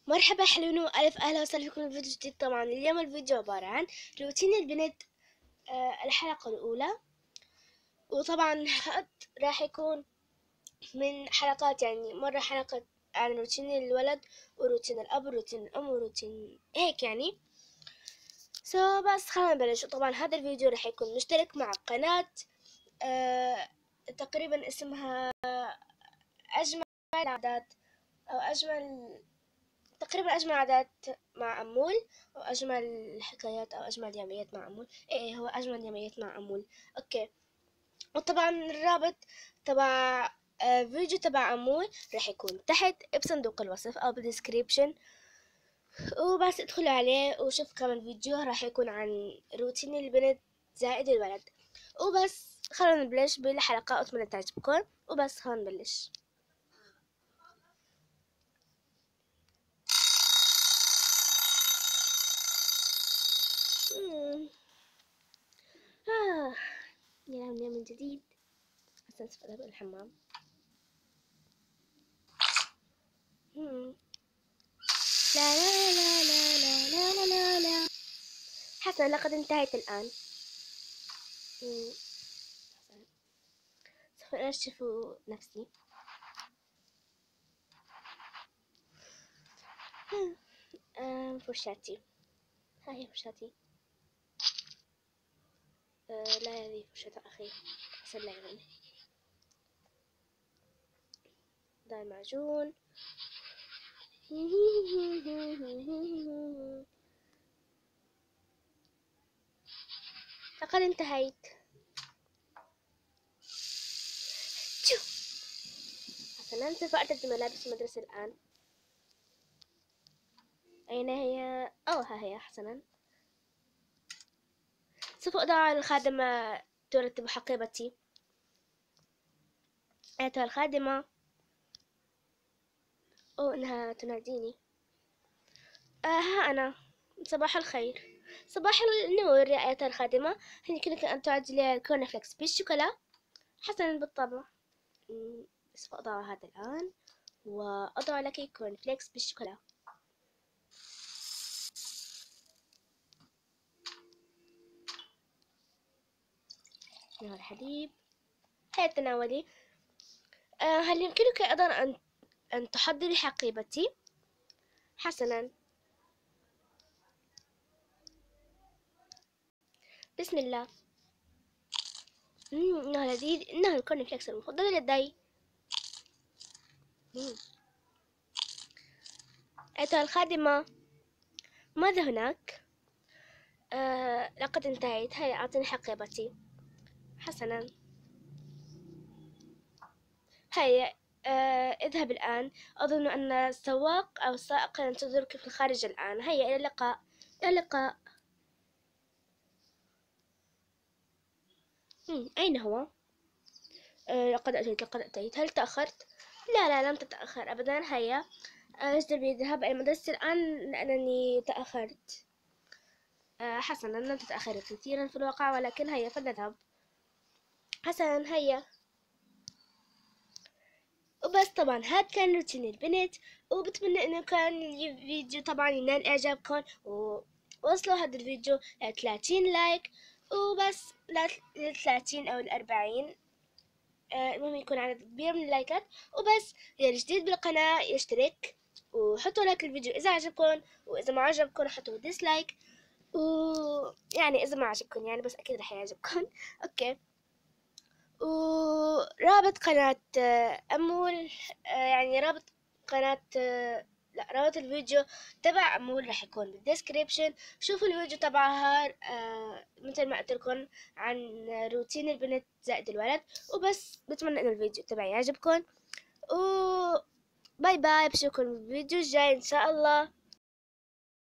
مرحبا حلوين وألف أهلا وسهلا فيكم في فيديو جديد. طبعا اليوم الفيديو عبارة عن روتين البنت الحلقة الأولى. وطبعا راح يكون من حلقات، يعني مرة حلقة عن روتين الولد وروتين الأب وروتين الأم وروتين هيك يعني. بس خلينا نبلش. طبعا هذا الفيديو راح يكون مشترك مع قناة تقريبا اسمها أجمل عادات أو أجمل عادات مع أمول، أو أجمل حكايات أو أجمل يوميات مع أمول. إيه هو أجمل يوميات مع أمول. أوكي. وطبعا الرابط تبع فيديو تبع أمول راح يكون تحت بصندوق الوصف أو بالديسكريبشن، وبس ادخلوا عليه وشوف كمان فيديو راح يكون عن روتين البنت زائد الولد. وبس خلونا نبلش بالحلقة، أتمنى تعجبكم. وبس خلونا نبلش. ينام من جديد. أساس أذهب إلى الحمام. لا لا لا لا لا لا لا لا. حسنا لقد انتهيت الآن. سوف أنشف نفسي. فرشاتي. ها هي فرشاتي. لا، هذه فرشاة أخي. حسن لا يعني. ضع معجون. لقد انتهيت. حسنا سوف أرتدي ملابس المدرسة الآن. أين هي؟ ها هي. حسنا سوف أضع الخادمة ترتب حقيبتي. أيتها الخادمة. إنها تناديني. ها أنا. صباح الخير. صباح النور يا أيتها الخادمة. هل يمكنك أن تعدلي الكورن فليكس بالشوكولا؟ حسنا بالطبع. سوف أضع هذا الآن وأضع لك كورن فليكس بالشوكولا. نوع الحليب. هيا تناولي. هل يمكنك أيضا أن تحضري حقيبتي؟ حسنا. بسم الله. إنه لذيذ. إنه الكورن فليكس المفضل لدي. أيتها الخادمة، ماذا هناك؟ لقد انتهيت. هيا أعطني حقيبتي. حسنا. هيا اذهب الآن. أظن أن السواق أو السائق ينتظرك في الخارج الآن. هيا إلى اللقاء. إلى اللقاء. أين هو؟ لقد أتيت. هل تأخرت؟ لا لم تتأخر أبدا. هيا أجدر بالذهاب إلى المدرسة الآن لأنني تأخرت. حسنا، لم تتأخر كثيرا في الواقع، ولكن هيا فلنذهب. حسنا هيا. وبس طبعا هذا كان روتين البنت، وبتمنى انه كان الفيديو طبعا ينال اعجابكم، ووصلوا هذا الفيديو ل 30 لايك. وبس ل 30 او ل 40. المهم يكون عدد كبير من اللايكات. وبس اللي جديد بالقناة يشترك وحطوا لايك الفيديو اذا عجبكم، واذا ما عجبكم حطوا ديسلايك. ويعني اذا ما عجبكم يعني، بس اكيد رح يعجبكم. اوكي. ورابط قناة أمول، يعني رابط قناة لا، رابط الفيديو تبع أمول راح يكون بالديسكريبشن. شوفوا الفيديو تبعها مثل ما قلت لكم عن روتين البنت زائد الولد. وبس بتمنى إن الفيديو تبعي يعجبكم. باي باي، بشوفكم بالفيديو الجاي إن شاء الله.